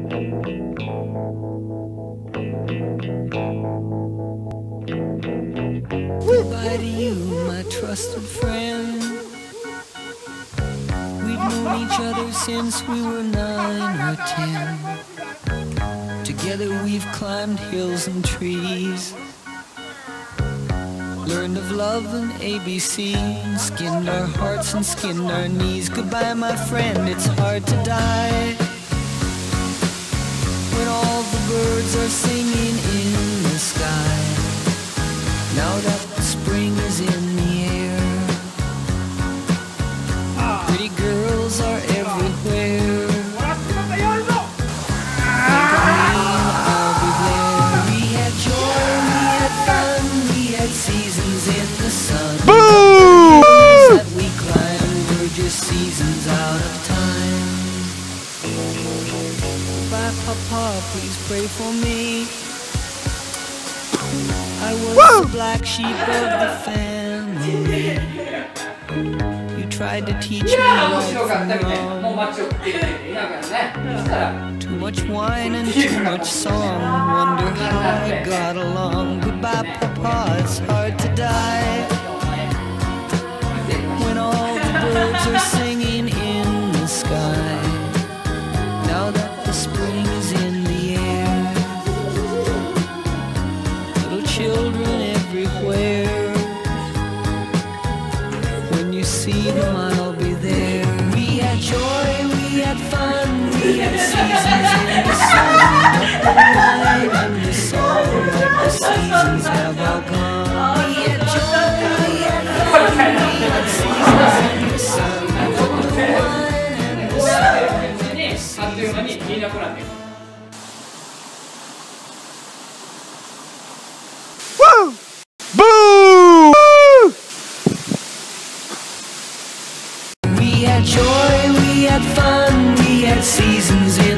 Goodbye to you, my trusted friend. We've known each other since we were 9 or 10. Together we've climbed hills and trees, learned of love and ABC, skinned our hearts and skinned our knees. Goodbye, my friend, it's hard to die when all the birds are singing in the sky. Now that the spring is in the air, pretty girls are everywhere. I'll be there. We had joy, we had fun, we had seasons in the sun. Boom! That we climbed were just seasons out of time. Goodbye, Papa, please pray for me. I was the black sheep of the family. You tried to teach me right from wrong. Too much wine and too much song. Wonder how I got along. Goodbye, Papa, it's hard to die when all the birds are singing in the sky. Now that the spring is in the air, little children everywhere. When you see them, I'll be there. We had joy, we had fun, we had seasons in the sun. Not the wine and the song, like the seasons have all gone. We had joy, we had fun, we had seasons in the sun. Not the wine and the song, like the seasons. Woo! Boo! We had joy, we had fun, we had seasons in